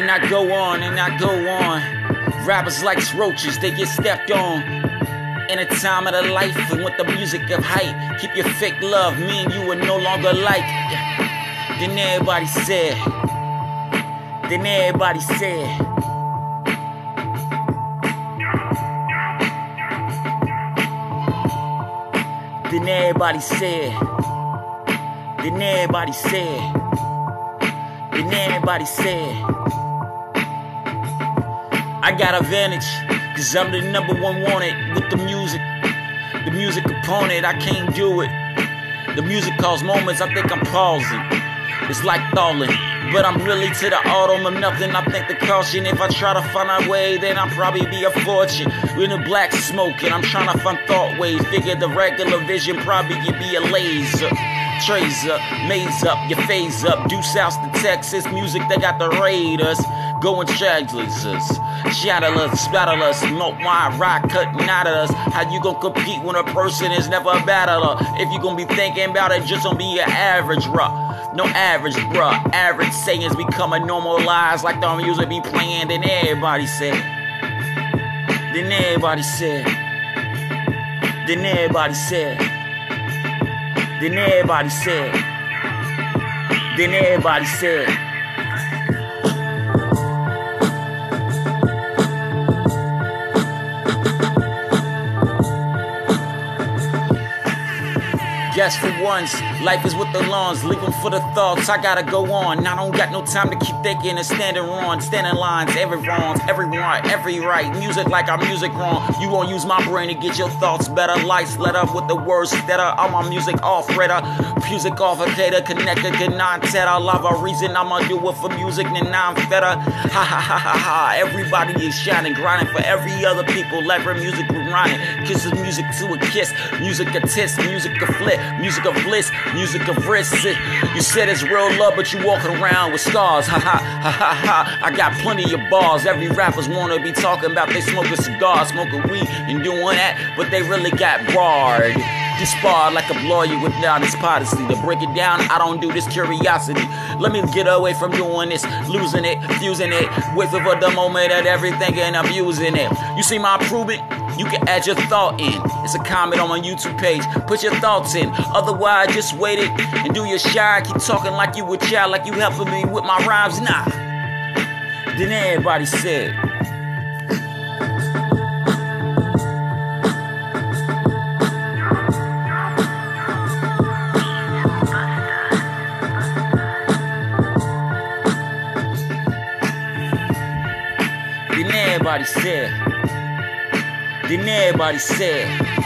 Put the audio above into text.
And I go on and I go on. Rappers like roaches, they get stepped on. In a time of the life and with the music of hype, keep your fake love, me and you are no longer like. Then everybody said. Then everybody said. Then everybody said. Then everybody said. Then everybody said. I got advantage, cause I'm the number one wanted with the music. The music component, I can't do it. The music cause moments, I think I'm pausing. It's like stalling, but I'm really to the autumn of nothing. I think the caution, if I try to find a way, then I'll probably be a fortune. In the black smoke, and I'm trying to find thought ways. Figure the regular vision probably could be a laser. Trays up, maze up, your phase up. Due south to Texas, music they got the Raiders. Going stragglers, shadowless, spatterless, smoke wine, rock cutting out of us. How you gonna compete when a person is never a battler? If you gonna be thinking about it, just don't be your average, bruh. No average, bruh. Average sayings becoming normalized like the music be playing. Then everybody said. Then everybody said. Then everybody said. Then everybody said. Then everybody said. Just for once, life is with the lawns, leave them for the thoughts, I gotta go on. I don't got no time to keep thinking and standing wrong, standing lines, every wrong, every right, music like our music wrong. You won't use my brain to get your thoughts better, lights lit up with the words that are all my music off, redder, music off, cater, connected, can non-ted, I love a reason I'ma do it for music, then I'm better. Ha ha ha ha ha, everybody is shining, grinding for every other people, every music we're rhyming, kisses music to a kiss, music a test, music a flip. Music of bliss, music of risk. You said it's real love, but you walking around with scars. Ha ha ha ha ha. I got plenty of bars. Every rappers wanna be talking about they smoking cigars, smoking weed and doing that, but they really got barred. Disbarred like a lawyer with honest policy. To break it down, I don't do this curiosity. Let me get away from doing this, losing it, fusing it, waiting for the moment of everything and I'm using it. You see my improvement? You can add your thought in. It's a comment on my YouTube page. Put your thoughts in. Otherwise, just wait it and do your shine. Keep talking like you a child, like you helping me with my rhymes. Nah. Then everybody said. Then everybody said. Then everybody said.